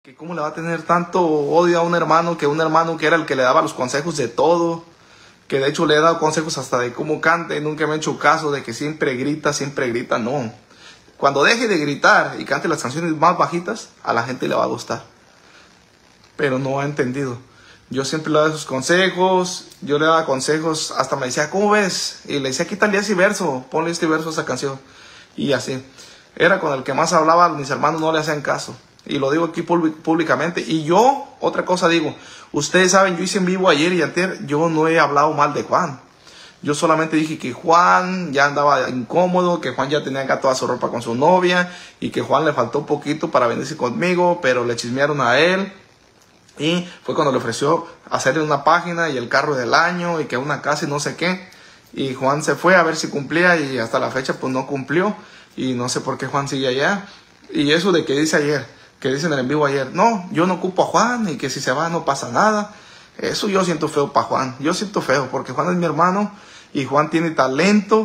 Que cómo le va a tener tanto odio a un hermano que era el que le daba los consejos de todo, que de hecho le he dado consejos hasta de cómo cante, y nunca me ha hecho caso de que siempre grita, no. Cuando deje de gritar y cante las canciones más bajitas, a la gente le va a gustar. Pero no ha entendido. Yo siempre le daba sus consejos, yo le daba consejos, hasta me decía, ¿cómo ves? Y le decía, quítale ese verso, ponle este verso a esa canción. Y así. Era con el que más hablaba, mis hermanos no le hacían caso. Y lo digo aquí públicamente. Y yo, otra cosa digo, ustedes saben, yo hice en vivo ayer y antier, yo no he hablado mal de Juan. Yo solamente dije que Juan ya andaba incómodo, que Juan ya tenía acá toda su ropa con su novia y que Juan le faltó un poquito para venirse conmigo, pero le chismearon a él. Y fue cuando le ofreció hacerle una página y el carro del año y que una casa y no sé qué. Y Juan se fue a ver si cumplía y hasta la fecha pues no cumplió. Y no sé por qué Juan sigue allá. Y eso de que dice ayer, que dicen en el en vivo ayer, no, yo no ocupo a Juan y que si se va no pasa nada. Eso yo siento feo para Juan. Yo siento feo porque Juan es mi hermano y Juan tiene talento.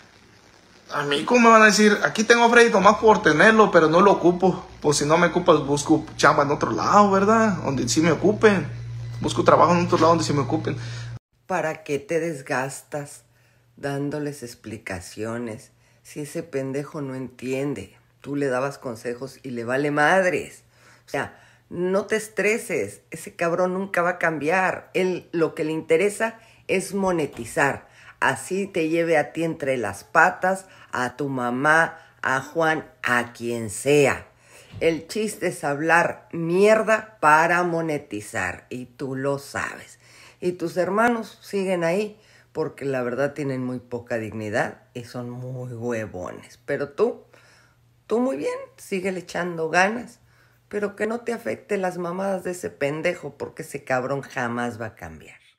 A mí, ¿cómo me van a decir? Aquí tengo crédito más por tenerlo, pero no lo ocupo. Pues si no me ocupas, busco chamba en otro lado, ¿verdad? Donde sí me ocupen. Busco trabajo en otro lado donde sí me ocupen. ¿Para qué te desgastas dándoles explicaciones si ese pendejo no entiende? Tú le dabas consejos y le vale madres. O sea, no te estreses. Ese cabrón nunca va a cambiar. Él lo que le interesa es monetizar. Así te lleve a ti entre las patas, a tu mamá, a Juan, a quien sea. El chiste es hablar mierda para monetizar y tú lo sabes. Y tus hermanos siguen ahí porque la verdad tienen muy poca dignidad y son muy huevones. Pero tú muy bien, síguele echando ganas, pero que no te afecte las mamadas de ese pendejo porque ese cabrón jamás va a cambiar.